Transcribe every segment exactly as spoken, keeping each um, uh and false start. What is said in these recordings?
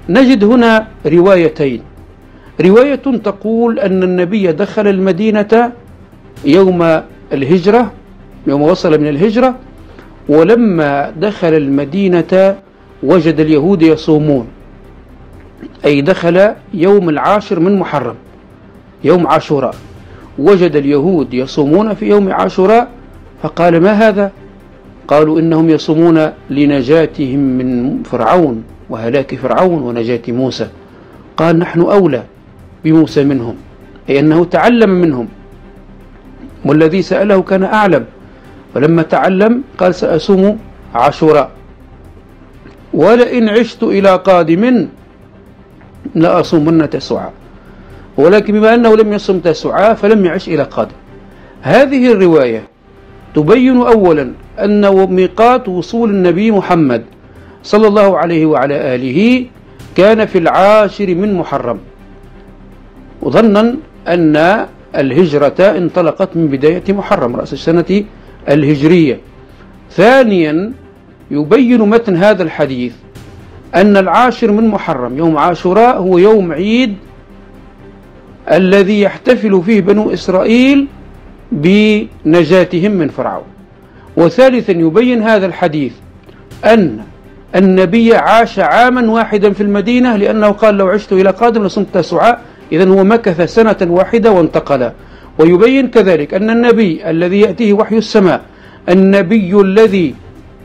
نجد هنا روايتين. رواية تقول أن النبي دخل المدينة يوم الهجرة، يوم وصل من الهجرة، ولما دخل المدينة وجد اليهود يصومون، أي دخل يوم العاشر من محرم، يوم عاشوراء، وجد اليهود يصومون في يوم عاشوراء، فقال: ما هذا؟ قالوا: إنهم يصومون لنجاتهم من فرعون وهلاك فرعون ونجاة موسى. قال: نحن أولى بموسى منهم، أي أنه تعلم منهم، والذي سأله كان أعلم، فلما تعلم قال: سأصوم عاشوراء، ولئن عشت إلى قادم لأصومن تسعاء، ولكن بما أنه لم يصم تسعاء فلم يعش إلى قادم. هذه الرواية تبين أولا أن ميقات وصول النبي محمد صلى الله عليه وعلى آله كان في العاشر من محرم، وظنا أن الهجرة انطلقت من بداية محرم رأس السنة الهجرية. ثانيا يبين متن هذا الحديث أن العاشر من محرم يوم عاشوراء هو يوم عيد الذي يحتفل فيه بنو إسرائيل بنجاتهم من فرعون. وثالثا يبين هذا الحديث أن النبي عاش عاما واحدا في المدينة، لأنه قال: لو عشت إلى قادم لصمت تسعاء، إذن هو مكث سنة واحدة وانتقل. ويبين كذلك أن النبي الذي يأتيه وحي السماء، النبي الذي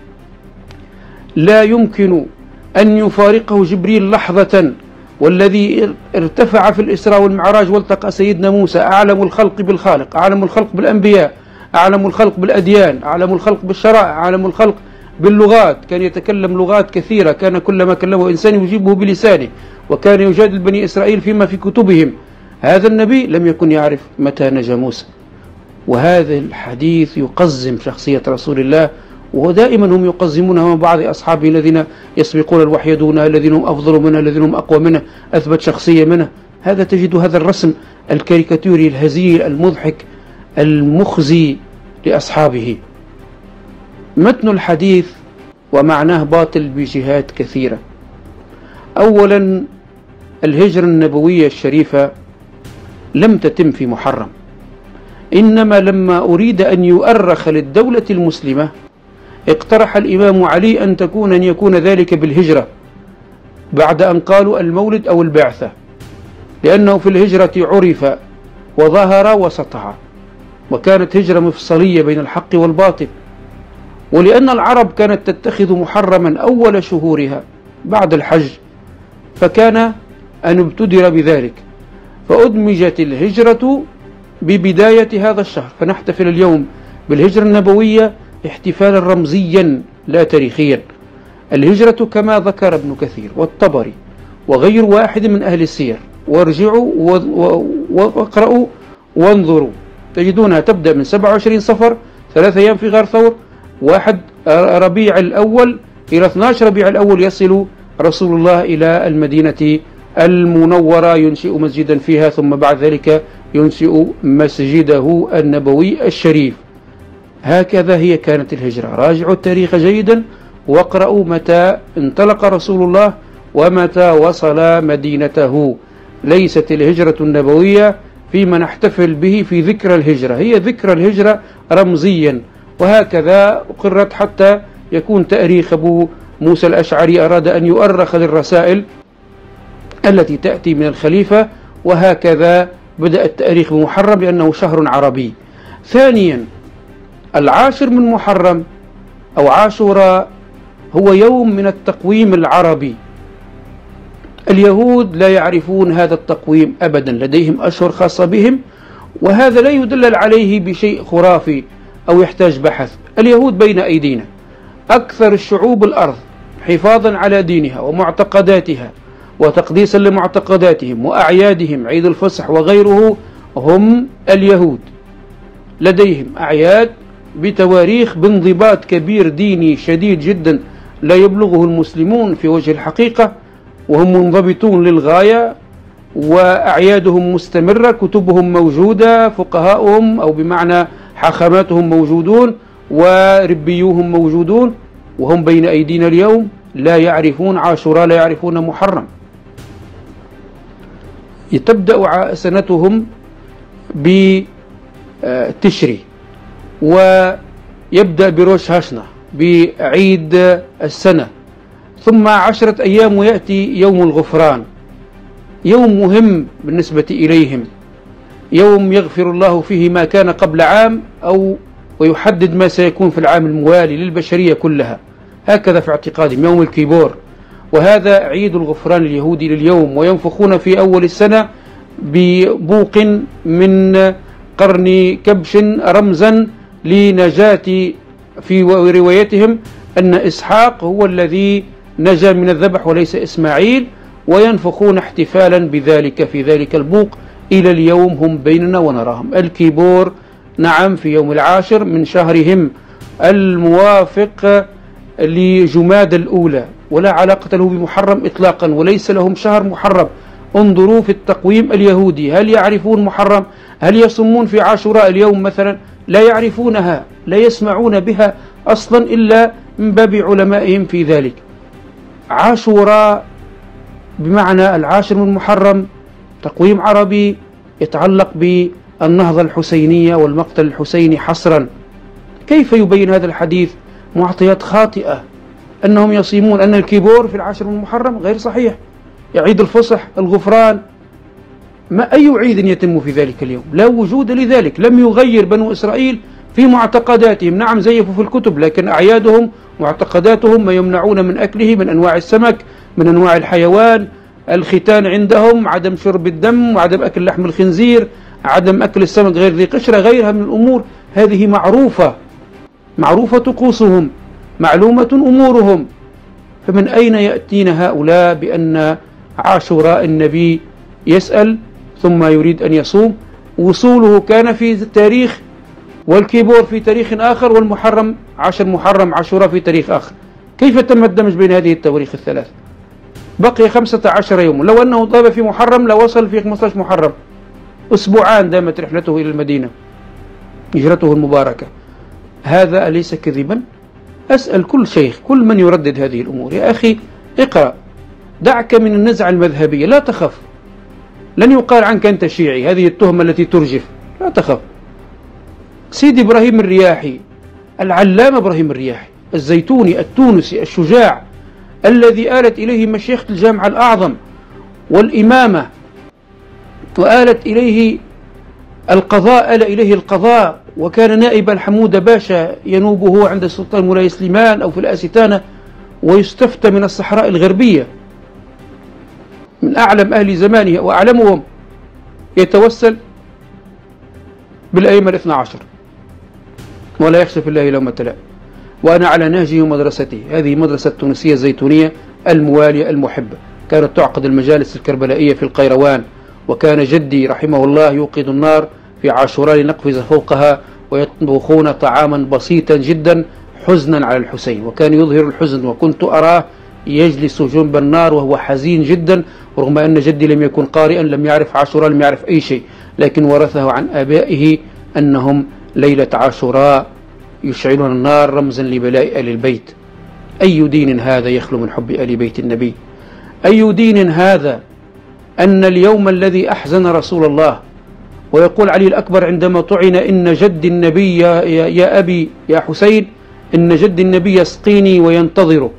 لا يمكن أن يفارقه جبريل لحظة، والذي ارتفع في الإسراء والمعراج والتقى سيدنا موسى، أعلم الخلق بالخالق، أعلم الخلق بالأنبياء، أعلم الخلق بالأديان، أعلم الخلق بالشرائع، أعلم الخلق باللغات، كان يتكلم لغات كثيرة، كان كلما كلمه إنسان يجيبه بلسانه، وكان يجادل بني إسرائيل فيما في كتبهم. هذا النبي لم يكن يعرف متى نجا موسى. وهذا الحديث يقزم شخصية رسول الله، ودائما هم يقزمونها من بعض أصحابه الذين يسبقون الوحي دونه، الذين هم أفضل منه، الذين هم أقوى منه، أثبت شخصية منه. هذا تجد هذا الرسم الكاريكاتوري الهزيل المضحك المخزي لأصحابه. متن الحديث ومعناه باطل بجهات كثيرة. أولا، الهجرة النبوية الشريفة لم تتم في محرم، إنما لما أريد أن يؤرخ للدولة المسلمة اقترح الإمام علي أن تكون أن يكون ذلك بالهجرة، بعد أن قالوا المولد أو البعثة، لأنه في الهجرة عرف وظهر وسطع، وكانت هجرة مفصلية بين الحق والباطل. ولأن العرب كانت تتخذ محرما أول شهورها بعد الحج، فكان أن ابتدر بذلك، فأدمجت الهجرة ببداية هذا الشهر، فنحتفل اليوم بالهجرة النبوية احتفالا رمزيا لا تاريخيا. الهجرة كما ذكر ابن كثير والطبري وغير واحد من أهل السير، وارجعوا واقرأوا وانظروا، تجدونها تبدأ من سبعة وعشرين صفر، ثلاثة أيام في غار ثور، واحد ربيع الأول إلى اثني عشر ربيع الأول يصل رسول الله إلى المدينة المنورة، ينشئ مسجدا فيها، ثم بعد ذلك ينشئ مسجده النبوي الشريف. هكذا هي كانت الهجرة. راجعوا التاريخ جيدا واقرأوا متى انطلق رسول الله ومتى وصل مدينته. ليست الهجرة النبوية فيما نحتفل به في ذكرى الهجرة، هي ذكرى الهجرة رمزيا، وهكذا أقرت حتى يكون تأريخ أبو موسى الأشعري أراد أن يؤرخ للرسائل التي تأتي من الخليفة، وهكذا بدأ التأريخ بمحرم لأنه شهر عربي. ثانيا، العاشر من محرم أو عاشوراء هو يوم من التقويم العربي. اليهود لا يعرفون هذا التقويم أبدا، لديهم أشهر خاصة بهم، وهذا لا يدلل عليه بشيء خرافي أو يحتاج بحث. اليهود بين أيدينا، أكثر الشعوب الأرض حفاظا على دينها ومعتقداتها وتقديسا لمعتقداتهم وأعيادهم، عيد الفصح وغيره، هم اليهود. لديهم أعياد بتواريخ بانضباط كبير ديني شديد جدا لا يبلغه المسلمون في وجه الحقيقة، وهم منضبطون للغاية، وأعيادهم مستمرة، كتبهم موجودة، فقهاؤهم أو بمعنى حاخاماتهم موجودون، وربيوهم موجودون، وهم بين أيدينا اليوم لا يعرفون عاشوراء، لا يعرفون محرم. تبدأ سنتهم بتشري، ويبدأ بروش هاشنا بعيد السنة، ثم عشرة أيام ويأتي يوم الغفران، يوم مهم بالنسبة إليهم، يوم يغفر الله فيه ما كان قبل عام أو ويحدد ما سيكون في العام الموالي للبشرية كلها، هكذا في اعتقادهم يوم الكيبور. وهذا عيد الغفران اليهودي لليوم. وينفخون في أول السنة ببوق من قرن كبش رمزا لنجاة، في روايتهم أن إسحاق هو الذي نجا من الذبح وليس إسماعيل، وينفخون احتفالا بذلك في ذلك البوق. إلى اليوم هم بيننا ونراهم. الكيبور نعم في يوم العاشر من شهرهم الموافق لجماد الأولى، ولا علاقة له بمحرم إطلاقا، وليس لهم شهر محرم. انظروا في التقويم اليهودي، هل يعرفون محرم؟ هل يصومون في عاشوراء اليوم مثلا؟ لا يعرفونها، لا يسمعون بها أصلا إلا من باب علمائهم في ذلك. عاشوراء بمعنى العاشر من محرم، تقويم عربي يتعلق بالنهضة الحسينية والمقتل الحسيني حصرا. كيف يبين هذا الحديث معطيات خاطئة أنهم يصيمون أن الكيبور في العاشر من محرم؟ غير صحيح. عيد الفصح، الغفران، ما أي عيد يتم في ذلك اليوم؟ لا وجود لذلك. لم يغير بنو إسرائيل في معتقداتهم. نعم زيفوا في الكتب، لكن أعيادهم معتقداتهم ما يمنعون من أكله من أنواع السمك، من أنواع الحيوان، الختان عندهم، عدم شرب الدم، وعدم أكل لحم الخنزير، عدم أكل السمك غير ذي قشرة، غيرها من الأمور. هذه معروفة، معروفة طقوسهم، معلومة أمورهم. فمن أين يأتين هؤلاء بأن عاشوراء النبي يسأل ثم يريد أن يصوم؟ وصوله كان في تاريخ، والكيبور في تاريخ آخر، والمحرم عشر محرم عاشوراء في تاريخ آخر. كيف تم الدمج بين هذه التواريخ الثلاث؟ بقي خمسة عشر يوم. لو أنه طاب في محرم لوصل في خمسة عشر محرم. أسبوعان دامت رحلته إلى المدينة، هجرته المباركة. هذا أليس كذبا؟ أسأل كل شيخ، كل من يردد هذه الأمور، يا أخي اقرأ، دعك من النزعة المذهبية، لا تخف. لن يقال عنك أنت شيعي، هذه التهمة التي ترجف، لا تخف. سيدي إبراهيم الرياحي، العلامة إبراهيم الرياحي الزيتوني التونسي الشجاع، الذي آلت إليه مشيخة الجامع الأعظم والإمامة، وآلت إليه القضاء، آل إليه القضاء، وكان نائبا حمود باشا ينوبه عند السلطان مولاي سليمان أو في الآستانة، ويستفتى من الصحراء الغربية، من أعلم أهل زمانه وأعلمهم، يتوسل بالأئمة الاثنى عشر ولا يخشى في الله لومة لائم. وأنا على نهجه ومدرسته. هذه مدرسة تونسية زيتونية الموالية المحبة، كانت تعقد المجالس الكربلائية في القيروان، وكان جدي رحمه الله يوقد النار في عاشوراء لنقفز فوقها، ويطبخون طعاما بسيطا جدا حزنا على الحسين، وكان يظهر الحزن، وكنت أراه يجلس جنب النار وهو حزين جدا، رغم أن جدي لم يكن قارئا، لم يعرف عاشوراء، لم يعرف أي شيء، لكن ورثه عن آبائه أنهم ليلة عاشوراء يشعلون النار رمزا لبلاء آل البيت. أي دين هذا يخلو من حب آل بيت النبي؟ أي دين هذا أن اليوم الذي أحزن رسول الله، ويقول علي الأكبر عندما طعن: إن جد النبي يا, يا أبي يا حسين، إن جد النبي يسقيني وينتظرك.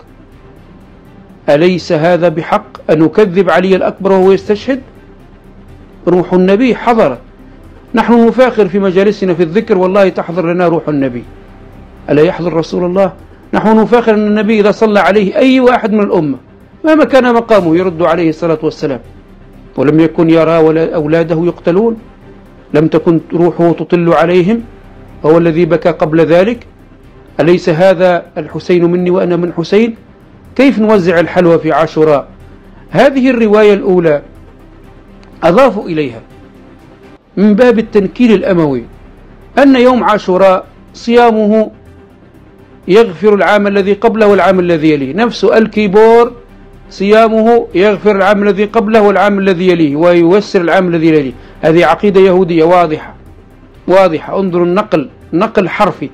أليس هذا بحق أن نكذب علي الأكبر وهو يستشهد؟ روح النبي حضرت، نحن نفاخر في مجالسنا في الذكر، والله تحضر لنا روح النبي، ألا يحضر رسول الله؟ نحن نفاخر أن النبي إذا صلى عليه أي واحد من الأمة مهما كان مقامه يرد عليه الصلاة والسلام، ولم يكن يرى ولا أولاده يقتلون، لم تكن روحه تطل عليهم، وهو الذي بكى قبل ذلك. أليس هذا الحسين مني وأنا من حسين؟ كيف نوزع الحلوى في عاشوراء؟ هذه الرواية الأولى أضافوا إليها من باب التنكيل الأموي أن يوم عاشوراء صيامه يغفر العام الذي قبله والعام الذي يليه، نفس الكيبور صيامه يغفر العام الذي قبله والعام الذي يليه ويوسر العام الذي يليه. هذه عقيدة يهودية واضحة واضحة. انظروا النقل، نقل حرفي.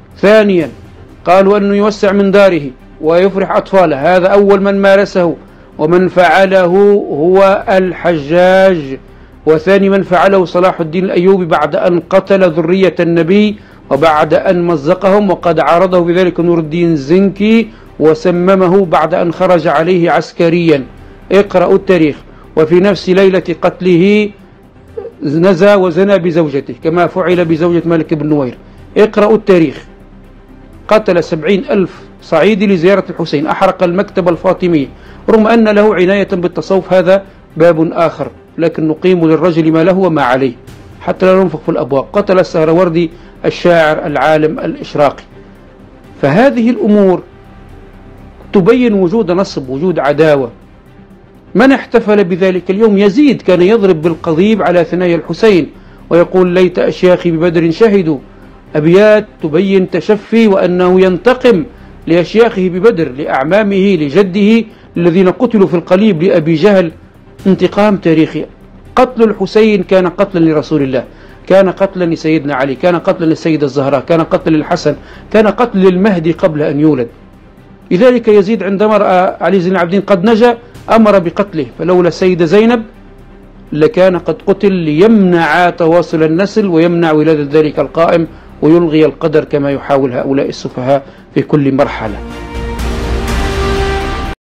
ثانيا قالوا أنه يوسع من داره ويفرح أطفاله، هذا أول من مارسه ومن فعله هو الحجاج. وثاني من فعله صلاح الدين الأيوبي بعد أن قتل ذرية النبي وبعد أن مزقهم، وقد عارضه بذلك نور الدين الزنكي وسممه بعد أن خرج عليه عسكريا. اقرأوا التاريخ. وفي نفس ليلة قتله نزى وزنى بزوجته كما فعل بزوجة مالك بن نوير. اقرأوا التاريخ. قتل سبعين ألف صعيدي لزيارة الحسين، أحرق المكتبة الفاطمية، رغم أن له عناية بالتصوف، هذا باب آخر، لكن نقيم للرجل ما له وما عليه حتى لا ننفق في الأبواب. قتل السهروردي الشاعر العالم الإشراقي. فهذه الأمور تبين وجود نصب، وجود عداوة. من احتفل بذلك اليوم؟ يزيد كان يضرب بالقضيب على ثنايا الحسين ويقول ليت أشياخي ببدر شهدوا، أبيات تبين تشفي وأنه ينتقم لأشياخه ببدر، لأعمامه، لجده الذين قتلوا في القليب، لأبي جهل. انتقام تاريخي. قتل الحسين كان قتلا لرسول الله، كان قتلا لسيدنا علي، كان قتلا للسيدة الزهراء، كان قتلا للحسن، كان قتل للمهدي قبل أن يولد. لذلك يزيد عندما رأى علي زين العابدين قد نجا أمر بقتله، فلولا السيدة زينب لكان قد قتل، ليمنع تواصل النسل ويمنع ولادة ذلك القائم ويلغي القدر كما يحاول هؤلاء السفهاء في كل مرحلة.